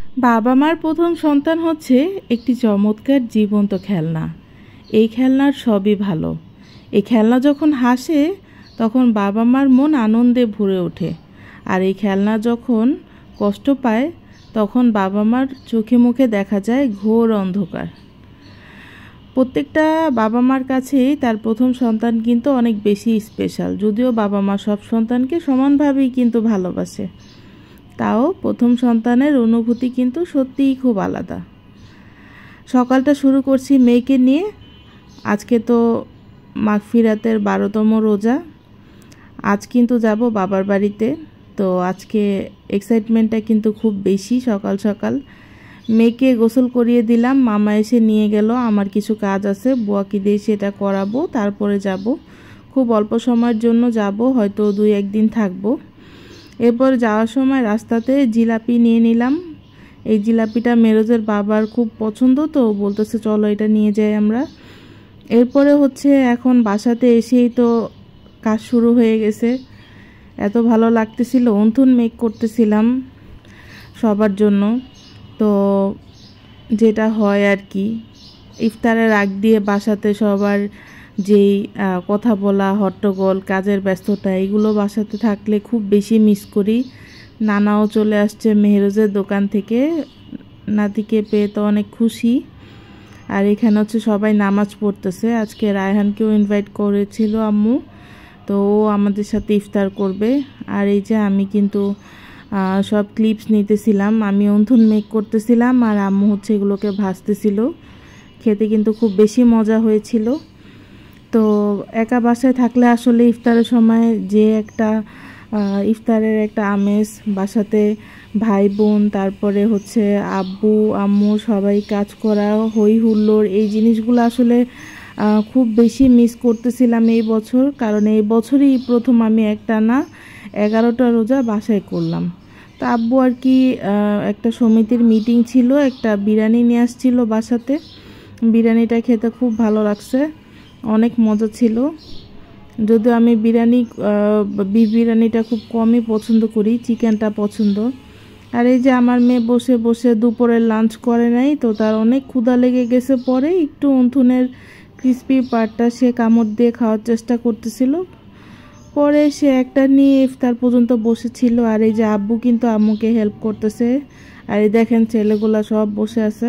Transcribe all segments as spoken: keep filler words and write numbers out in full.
বাবা মার প্রথম সন্তান হচ্ছে একটি চমৎকার জীবন্ত খেলনা। এই খেলনার সবই ভালো। এই খেলনা যখন হাসে তখন বাবা মার মন আনন্দে ভরে ওঠে, আর এই খেলনা যখন কষ্ট পায় তখন বাবা মার চোখে মুখে দেখা যায় ঘোর অন্ধকার। প্রত্যেকটা বাবা মার কাছেই তার প্রথম সন্তান কিন্তু অনেক বেশি স্পেশাল, যদিও বাবা মা সব সন্তানকে সমানভাবেই কিন্তু ভালোবাসে। তাও প্রথম সন্তানের অনুভূতি কিন্তু সত্যিই খুব আলাদা। সকালটা শুরু করছি মেয়েকে নিয়ে। আজকে তো মাগফিরাতের বারোতম রোজা। আজ কিন্তু যাব বাবার বাড়িতে। তো আজকে এক্সাইটমেন্টটা কিন্তু খুব বেশি। সকাল সকাল মেয়েকে গোসল করিয়ে দিলাম, মামা এসে নিয়ে গেল। আমার কিছু কাজ আছে, বুয়াকে দিয়ে সেটা করাবো, তারপরে যাব। খুব অল্প সময়ের জন্য যাব, হয়তো দুই একদিন থাকবো। এরপর যাওয়ার সময় রাস্তাতে জিলাপি নিয়ে নিলাম। এই জিলাপিটা মেরোজের বাবার খুব পছন্দ, তো বলতেছে চলো এটা নিয়ে যাই আমরা। এরপরে হচ্ছে এখন বাসাতে এসেই তো কাজ শুরু হয়ে গেছে। এত ভালো লাগতেছিল, অন্থুন মেক করতেছিলাম সবার জন্য। তো যেটা হয় আর কি, ইফতারের আগ দিয়ে বাসাতে সবার যেই কথা বলা, হট্টগোল, কাজের ব্যস্ততা, এগুলো বাসাতে থাকলে খুব বেশি মিস করি। নানাও চলে আসছে মেহরোজের দোকান থেকে, নাতিকে পেয়ে তো অনেক খুশি। আর এখানে হচ্ছে সবাই নামাজ পড়তেছে। আজকে রায়হানকেও ইনভাইট করেছিল আম্মু, তো ও আমাদের সাথে ইফতার করবে। আর এই যে আমি কিন্তু সব ক্লিপস নিতেছিলাম, আমি অন্থুন মেক করতেছিলাম আর আম্মু হচ্ছে এগুলোকে ভাজতেছিল। খেতে কিন্তু খুব বেশি মজা হয়েছিল। তো একা বাসায় থাকলে আসলে ইফতারের সময় যে একটা ইফতারের একটা আমেজ, বাসাতে ভাই বোন, তারপরে হচ্ছে আব্বু আম্মু সবাই কাজ করা, হই হুল্লোড়, এই জিনিসগুলো আসলে খুব বেশি মিস করতেছিলাম এই বছর। কারণ এই বছরই প্রথম আমি একটা না এগারোটা রোজা বাসায় করলাম। তো আব্বু আর কি একটা সমিতির মিটিং ছিল, একটা বিরিয়ানি নিয়ে আসছিল বাসাতে। বিরিয়ানিটা খেতে খুব ভালো লাগছে, অনেক মজা ছিল। যদিও আমি বিরিয়ানি বিফ বিরিয়ানিটা খুব কমই পছন্দ করি, চিকেনটা পছন্দ। আর এই যে আমার মেয়ে বসে বসে দুপুরের লাঞ্চ করে নাই, তো তার অনেক ক্ষুধা লেগে গেছে। পরে একটু অন্থুনের ক্রিসপি পার্টটা সে কামড় দিয়ে খাওয়ার চেষ্টা করতেছিল। পরে সে একটা নিয়ে ইফতার পর্যন্ত বসেছিল। আর এই যে আব্বু কিন্তু আম্মুকে হেল্প করতেছে। আর এই দেখেন ছেলেগুলা সব বসে আছে।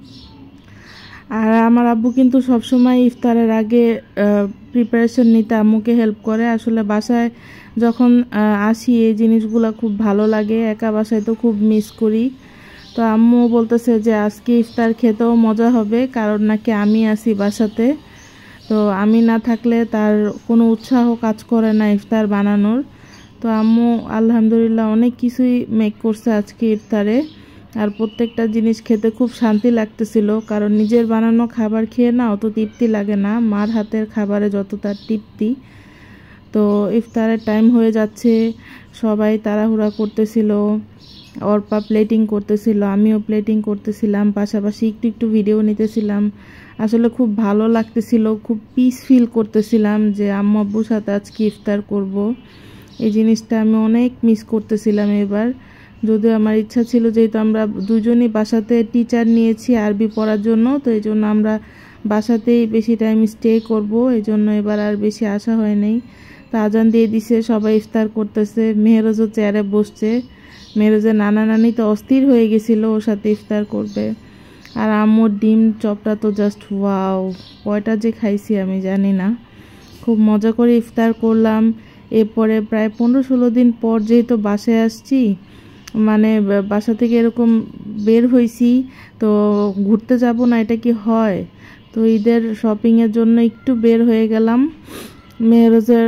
আর আমার আব্বু কিন্তু সবসময় ইফতারের আগে প্রিপারেশন নিতে আম্মুকে হেল্প করে। আসলে বাসায় যখন আসি এই জিনিসগুলো খুব ভালো লাগে, একা বাসায় তো খুব মিস করি। তো আম্মু বলতেছে যে আজকে ইফতার খেতেও মজা হবে, কারণ নাকি আমি আসি বাসাতে। তো আমি না থাকলে তার কোনো উৎসাহ কাজ করে না ইফতার বানানোর। তো আম্মু আলহামদুলিল্লাহ অনেক কিছুই মেক করছে আজকে ইফতারে। আর প্রত্যেকটা জিনিস খেতে খুব শান্তি লাগতেছিল, কারণ নিজের বানানো খাবার খেয়ে না অত তৃপ্তি লাগে না, মার হাতের খাবারে যত তার তৃপ্তি। তো ইফতারের টাইম হয়ে যাচ্ছে, সবাই তাড়াহুড়া করতেছিল, অর্পা প্লেটিং করতেছিল, আমিও প্লেটিং করতেছিলাম, পাশাপাশি একটু একটু ভিডিও নিতেছিলাম। আসলে খুব ভালো লাগতেছিল, খুব পিস ফিল করতেছিলাম যে আম্মু আব্বুর সাথে আজকে ইফতার করব। এই জিনিসটা আমি অনেক মিস করতেছিলাম এবার। যদিও আমার ইচ্ছা ছিল, যেহেতু আমরা দুজনই বাসাতে টিচার নিয়েছি আরবি পড়ার জন্য, তো এই জন্য আমরা বাসাতেই বেশি টাইম স্টে করব, এই জন্য এবার আর বেশি আসা হয় নাই। তো আজান দিয়ে দিছে, সবাই ইফতার করতেছে। মেহরোজও চেয়ারে বসছে। মেহরোজের নানা নানি তো অস্থির হয়ে গেছিলো ওর সাথে ইফতার করবে। আর আম্মুর ডিম চপটা তো জাস্ট ওয়াও, কয়টা যে খাইছি আমি জানি না। খুব মজা করে ইফতার করলাম। এরপরে প্রায় পনেরো ষোলো দিন পর যেহেতু বাসায় আসছি, মানে বাসা থেকে এরকম বের হয়েছি, তো ঘুরতে যাব না এটা কি হয়। তো ঈদের শপিংয়ের জন্য একটু বের হয়ে গেলাম। মেহরোজের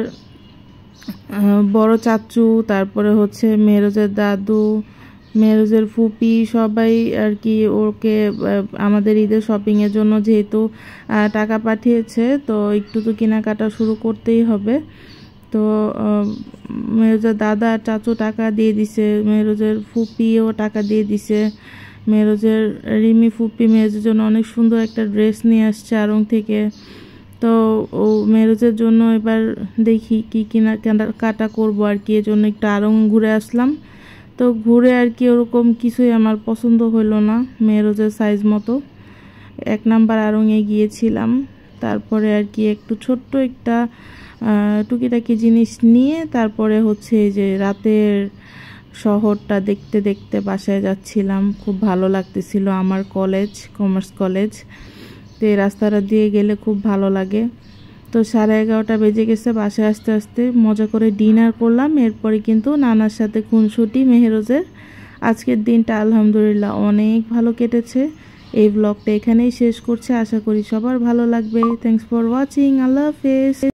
বড় চাচু, তারপরে হচ্ছে মেহরোজের দাদু, মেহরোজের ফুপি, সবাই আর কি ওকে আমাদের ঈদের শপিংয়ের জন্য যেহেতু টাকা পাঠিয়েছে, তো একটু তো কেনাকাটা শুরু করতেই হবে। তো মেহরোজের দাদা আর চাচু টাকা দিয়ে দিছে, মেহরোজের ফুপিও টাকা দিয়ে দিছে। মেহরোজের রিমি ফুপি মেহরোজের জন্য অনেক সুন্দর একটা ড্রেস নিয়ে আসছে আড়ং থেকে। তো ও মেহরোজের জন্য এবার দেখি কি কিনা কাটা করবো আর কি, এর জন্য একটু আড়ং ঘুরে আসলাম। তো তো ঘুরে আর কি ওরকম কিছুই আমার পছন্দ হলো না মেহরোজের সাইজ মতো। এক নাম্বার আড়ংয়ে গিয়েছিলাম, তারপরে আর কি একটু ছোট্ট একটা টুকিটাকি জিনিস নিয়ে তারপরে হচ্ছে যে রাতের শহরটা দেখতে দেখতে বাসায় যাচ্ছিলাম। খুব ভালো লাগতেছিল আমার কলেজ, কমার্স কলেজ, তো এই রাস্তাটা দিয়ে গেলে খুব ভালো লাগে। তো সাড়ে এগারোটা বেজে গেছে বাসায় আসতে আসতে। মজা করে ডিনার করলাম, এরপরে কিন্তু নানার সাথে খুনসুটি মেহরোজের। আজকের দিনটা আলহামদুলিল্লাহ অনেক ভালো কেটেছে। এই ব্লগটা এখানেই শেষ করছি, আশা করি সবার ভালো লাগবে। থ্যাঙ্কস ফর ওয়াচিং, আল্লাহ হাফেজ।